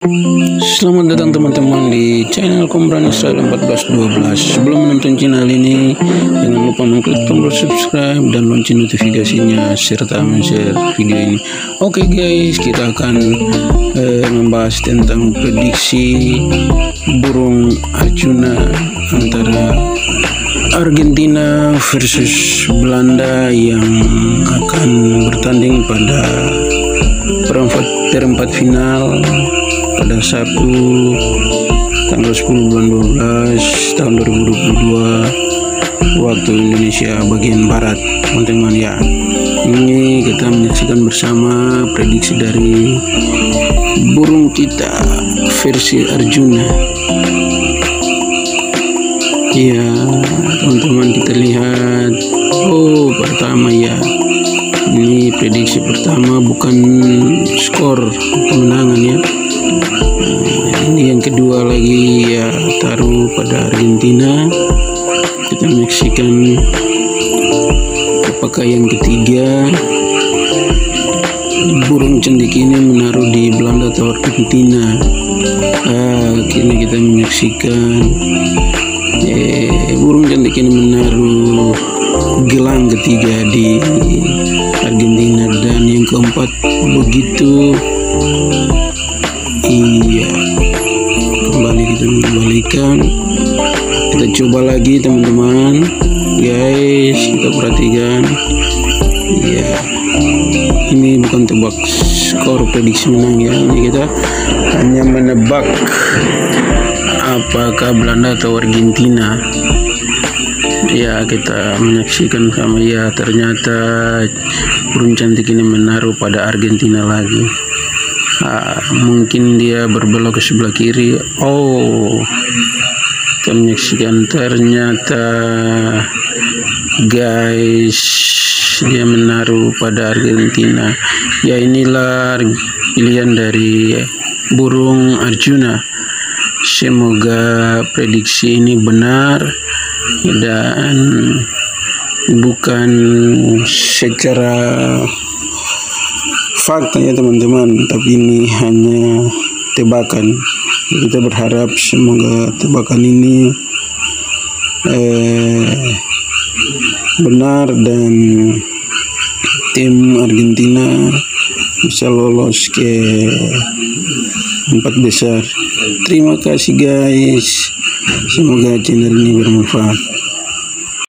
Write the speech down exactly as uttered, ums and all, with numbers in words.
Selamat datang teman-teman di channel Kombrani Israel empat belas dua belas. Sebelum menonton channel ini, jangan lupa mengklik tombol subscribe dan lonceng notifikasinya serta men-share video ini. Oke guys, kita akan eh, membahas tentang prediksi burung Arjuna antara Argentina versus Belanda yang akan bertanding pada perempat perempat final pada Sabtu tanggal sepuluh bulan dua belas tahun dua ribu dua puluh dua waktu Indonesia bagian barat, teman-teman ya. Ini kita menyaksikan bersama prediksi dari burung kita versi Arjuna. Ya, teman-teman, kita lihat. Oh, pertama ya. Ini prediksi pertama, bukan skor kemenangan ya. Nah, ini yang kedua lagi ya, taruh pada Argentina. Kita menyaksikan apakah yang ketiga burung cantik ini menaruh di Belanda atau Argentina. Ah, kini kita menyaksikan eh, burung cantik ini menaruh gelang ketiga di Argentina, dan yang keempat begitu. Iya, kembali kita mengembalikan. Kita coba lagi teman-teman, guys, kita perhatikan. Iya, ini bukan tebak skor prediksi menang ya, ini kita hanya menebak apakah Belanda atau Argentina. Ya, kita menyaksikan sama ya, ternyata burung cantik ini menaruh pada Argentina lagi. Ah, mungkin dia berbelok ke sebelah kiri. Oh, kita menyaksikan ternyata guys, dia menaruh pada Argentina. Ya, inilah pilihan dari burung Arjuna. Semoga prediksi ini benar dan bukan secara fakta ya teman-teman, tapi ini hanya tebakan. Kita berharap semoga tebakan ini eh, benar dan tim Argentina bisa lolos ke empat besar. Terima kasih guys, semoga channel ini bermanfaat.